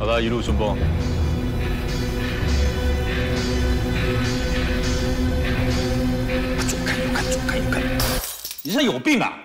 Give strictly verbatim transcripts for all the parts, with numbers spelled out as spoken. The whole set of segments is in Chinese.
老大一路顺风。 左看右看，左看右看，你是有病啊！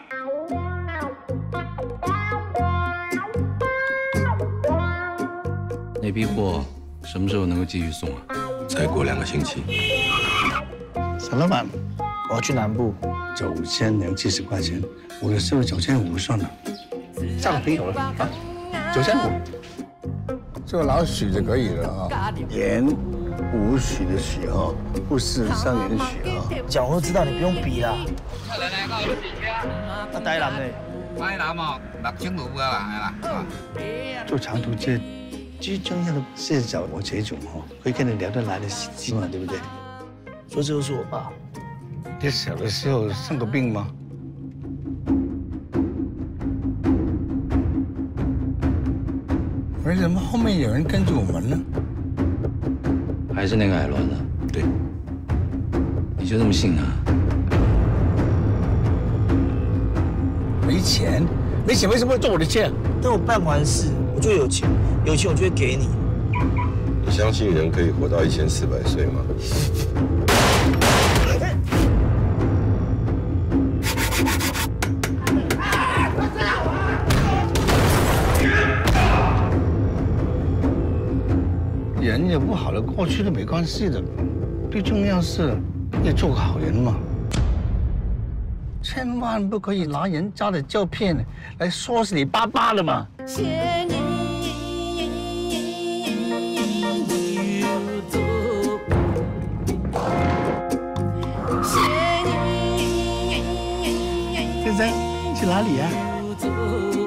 那批货什么时候能够继续送啊？ 再过两个星期。 沈老板，我要去南部，九千零七十块钱，我的收入九千五算了，交个朋友了啊，九千五。 做老许就可以了啊。 言无许的许啊，不是三元许啊。 讲我都知道，你不用比啦。啊，台南嘞？ 台南哦，六千五啊啦，係啦。 做长途接。 最重要的是找我这种哈，会跟你聊得来的司机嘛，对不对？ 说这就是我爸。 你小的时候生过病吗？ 为什么后面有人跟着我们呢？ 还是那个海伦啊？ 对。 你就这么信啊？ 没钱，没钱为什么会做我的钱？ 等我办完事，我就有钱。 有钱我就会给你。 你相信人可以活到一千四百岁吗？ 人有不好的过去都没关系的，最重要是要做个好人嘛。千万不可以拿人家的照片来说是你爸爸的嘛。 先生，去哪里呀？